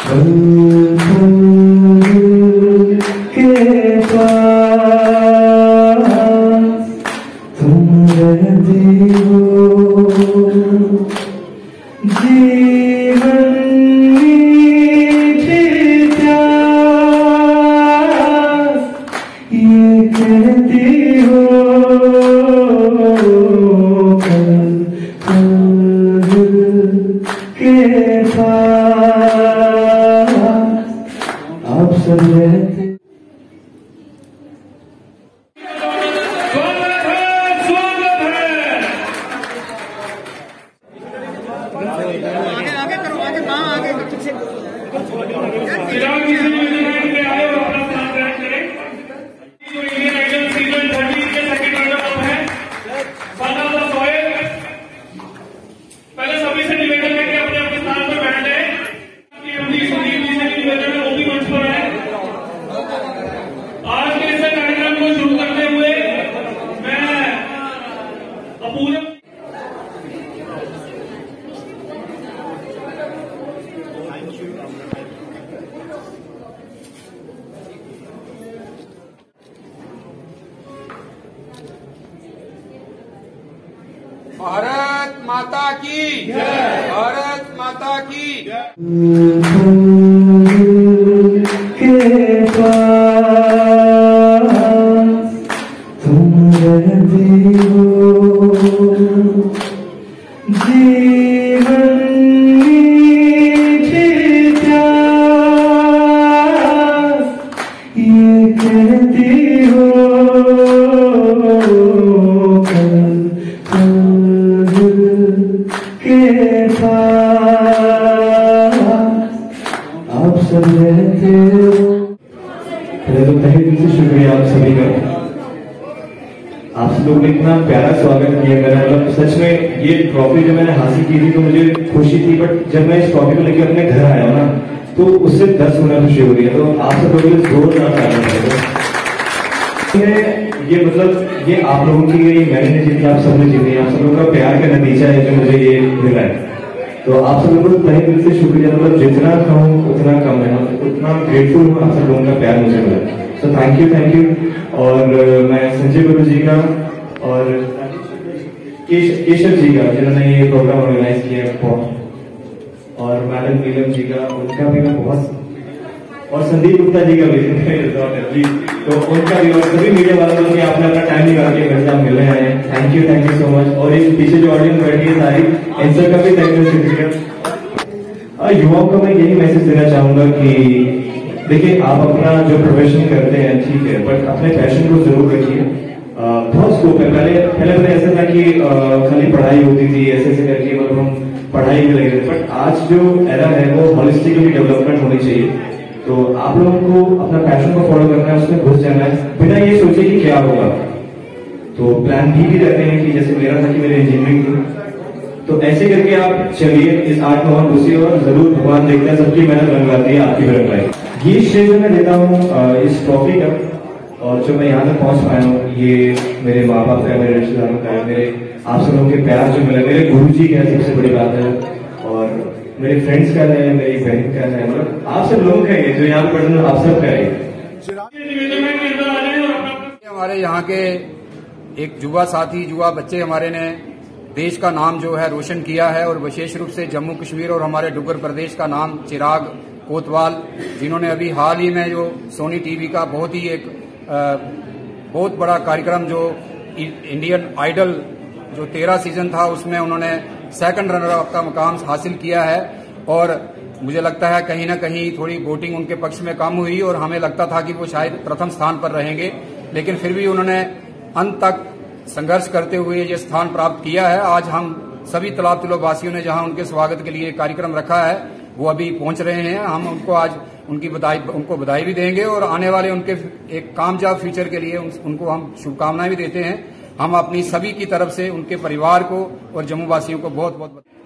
के पास तुम रहती हो, जीवन मीठी प्यास ये कहती हो, के पास आप सब रहते। आगे करो, आगे कहाँ आगे पीछे चिराग जी से न्यूजीलैंड में आए और अपना स्थान ग्रहण करें। तो इंडियन आइडल सीजन 30 के सेकंड रनर अप है सादा सोहेल। पहले सभी से निवेदन है कि अपने अपने स्थान पर बैठ जाए। अपनी सुनील जी से निवेदन है, वो भी मंच पर है। आज के इस कार्यक्रम को शुरू करते हुए मैं अपूर्व भारत माता की जय, भारत माता की जय। के पास तुम रहती हो, जीवन मीठी प्यास ये कहती हो, के पास आप सब रहते हो। पहले तो तहे दिल से शुक्रिया आप सभी का, आप सब लोग ने इतना प्यारा स्वागत किया मेरा। मतलब सच में ये ट्रॉफी जब मैंने हासिल की थी तो मुझे खुशी थी, बट जब मैं इस ट्रॉफी को लेकर अपने घर आया ना तो उससे 10 गुना खुशी हो रही है। तो आप सब लोगों ने जोरदार तालियां बजाएं। ये मतलब ये आप लोगों की ये मैंने जीती, आप सबने जीती, आप सब लोगों का प्यार का नतीजा है जो मुझे ये मिला है। तो आप सब लोगों को तहे दिल से शुक्रिया। मतलब जितना कहूँ उतना कम है, उतना ग्रेटफुल हूँ आप सब लोगों का प्यार मुझे मिला। So thank you. और मैं संजय गुरु जी का और केशव जी का जिन्होंने ये प्रोग्राम ऑर्गेनाइज किया है, और मैडम नीलम जी का, उनका भी मैं बहुत, और संदीप गुप्ता जी का भी तो उनका भी, और सभी मीडिया वालों को आपने अपना टाइम निकाल के घर से आप मिल रहे हैं, थैंक यू सो मच। और इस पीछे जो ऑडियंस बैठी है सारी, इन सब का भी थैंक यू शुक्रिया। युवाओं को मैं यही मैसेज देना चाहूंगा कि देखिए आप अपना जो प्रोफेशन करते हैं ठीक है, बट अपने पैशन को जरूर रखिए। बहुत स्कोप है। पहले ऐसा था कि खाली पढ़ाई होती थी, ऐसे करके मतलब हम पढ़ाई में लगे थे, बट आज जो एरा है वो होलिस्टिकली डेवलपमेंट होनी चाहिए। तो आप लोगों को अपना पैशन को फॉलो करना है, उसमें घुस जाना है बिना ये सोचे कि क्या होगा। तो प्लान भी रहते हैं कि जैसे मेरा था कि मेरी इंजीनियरिंग थी, तो ऐसे करके आप चलिए इस आर्ट में और घुसिए, और जरूर भगवान देखते हैं सबकी मेहनत रंग लाती है, आपकी भी रंग लाएगी। ये श्रेय मैं देता हूँ इस ट्रॉफी का, और जो मैं यहाँ तक पहुंच पाया हूँ ये मेरे माँ बाप का, मेरे रिश्तेदारों का है, मेरे आप सब लोगों के प्यार जो मिले, मेरे गुरु जी का सबसे बड़ी बात है, और मेरे फ्रेंड्स का है, मेरी बहन का है, मतलब आप सब लोगों का है जो यहाँ पर आप सब का है। हमारे यहाँ के एक युवा साथी, युवा बच्चे हमारे ने देश का नाम जो है रोशन किया है, और विशेष रूप से जम्मू कश्मीर और हमारे डुग्गर प्रदेश का नाम चिराग कोतवाल, जिन्होंने अभी हाल ही में जो सोनी टीवी का बहुत ही एक बहुत बड़ा कार्यक्रम जो इंडियन आइडल जो 13 सीजन था उसमें उन्होंने सेकंड रनर अप का मुकाम हासिल किया है। और मुझे लगता है कहीं ना कहीं थोड़ी वोटिंग उनके पक्ष में कम हुई, और हमें लगता था कि वो शायद प्रथम स्थान पर रहेंगे, लेकिन फिर भी उन्होंने अंत तक संघर्ष करते हुए ये स्थान प्राप्त किया है। आज हम सभी तालाब तिलो वासियों ने जहां उनके स्वागत के लिए कार्यक्रम रखा है वो अभी पहुंच रहे हैं। हम उनको आज उनको बधाई भी देंगे, और आने वाले उनके एक कामयाब फ्यूचर के लिए उनको हम शुभकामनाएं भी देते हैं। हम अपनी सभी की तरफ से उनके परिवार को और जम्मू वासियों को बहुत बहुत